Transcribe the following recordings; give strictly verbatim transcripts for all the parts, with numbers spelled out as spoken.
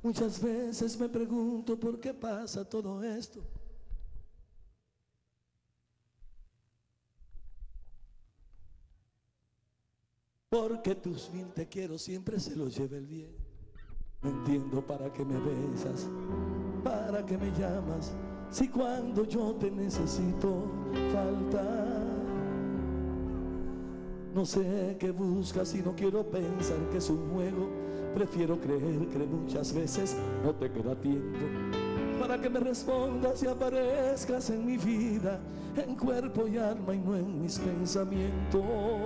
Muchas veces me pregunto por qué pasa todo esto. Porque tus bien te quiero siempre se lo lleva el bien. No entiendo para qué me besas, para qué me llamas, si cuando yo te necesito falta. No sé qué buscas y no quiero pensar que es un juego. Prefiero creer que muchas veces no te queda tiempo para que me respondas y aparezcas en mi vida, en cuerpo y alma y no en mis pensamientos.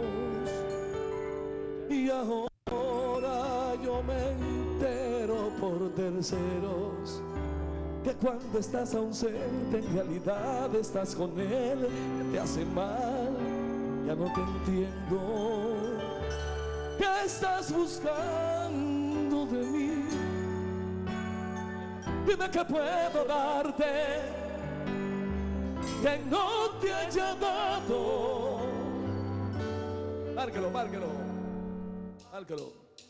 Y ahora yo me entero por terceros que cuando estás ausente en realidad estás con él, que te hace mal. Ya no te entiendo. ¿Qué estás buscando de mí? Dime qué puedo darte que no te haya dado. Márquelo, márquelo, márquelo.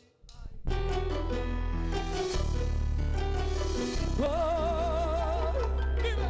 Oh, dime.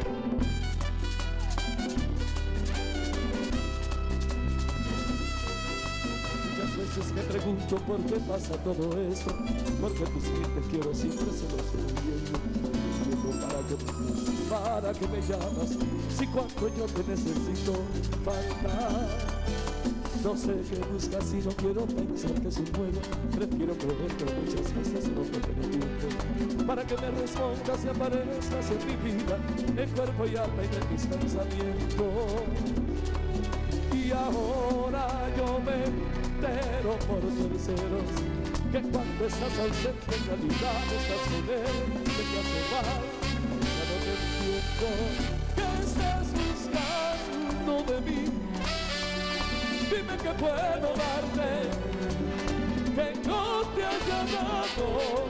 Muchas veces me pregunto por qué pasa todo esto, porque tus pies te quiero siempre se los entiendo. Para que, para que me llamas, si cuando yo te necesito falta. No sé qué buscas y no quiero pensar que es un juego. Prefiero creer que muchas veces no te tiempo para que me respondas y aparezcas en mi vida, en cuerpo y alma y en mis pensamientos. Y ahora yo me entero por terceros que cuando estás ausente en realidad estás con él, que te hace mal. Ya no te entiendo. ¿Qué estás buscando de mí? Dime que puedo darte que no te haya dado.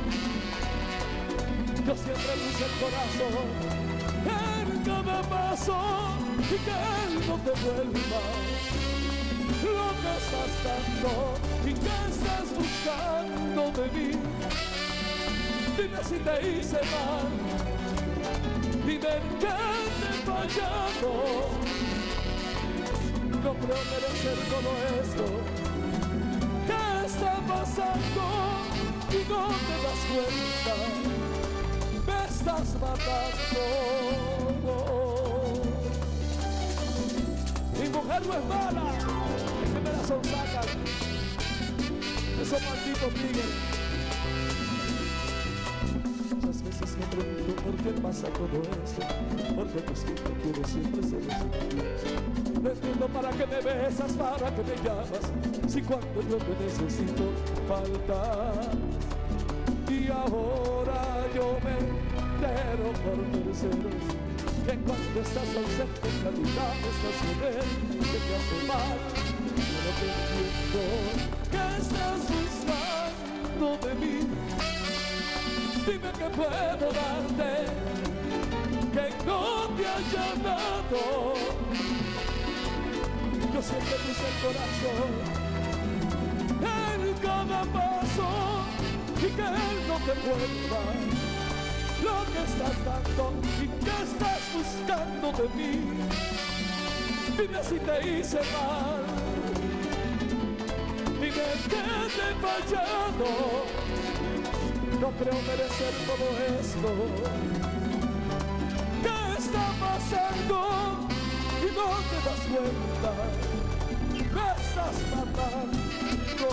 Yo siempre puse el corazón en cada paso y que él no te vuelva lo que estás dando. ¿Y qué estás buscando de mí? Dime si te hice mal, dime en qué te he fallado. No creo merecer todo esto. ¿Qué está pasando? Y no te das cuenta, me estás matando. Mi mujer no es mala, es que me la sonsacan esos malditos tigres. Muchas veces me pregunto por qué pasa todo esto, porque tus pies te quiero siempre se los entiendo. No entiendo para qué me besas, para qué me llamas, si cuando yo te necesito falta. Y ahora yo me entero por terceros que cuando estás ausente en realidad estás con él, que te hace mal. Yo no te entiendo. ¿Qué estás buscando de mí? Dime que puedo darte que no te haya dado. Yo siempre puse el corazón en cada paso y que él no te vuelva lo que estás dando. ¿Y qué estás buscando de mí? Dime si te hice mal, dime que te he fallado. No creo merecer todo esto. ¿Qué está pasando? Y no te das cuenta, me estás matando.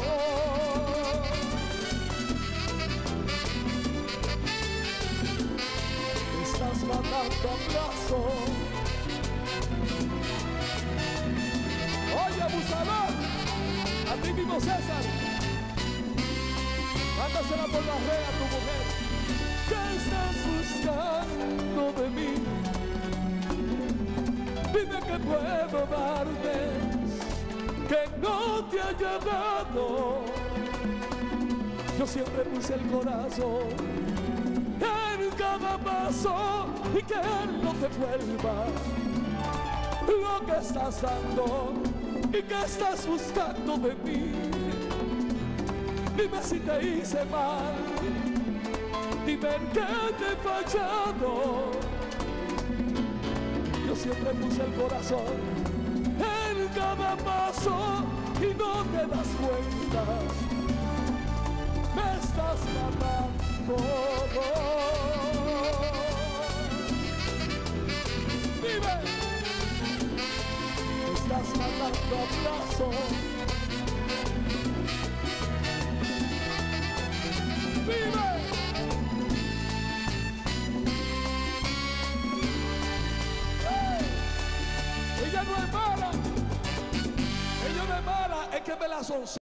Me estás matando a plazo. Oye, abusador, a ti mismo César, mándasela por la red a tu mujer. ¿Qué estás buscando de mí? Dime que puedo darte que no te haya dado. Yo siempre puse el corazón en cada paso y que él no te vuelva lo que estás dando. ¿Y que estás buscando de mí? Dime si te hice mal, Dime en qué te he fallado. Yo siempre puse el corazón en cada paso y no te das cuenta. Me estás matando. Vive. Me estás matando a abrazo. Vive. Ella no es mala, ella no es mala, es que me la son.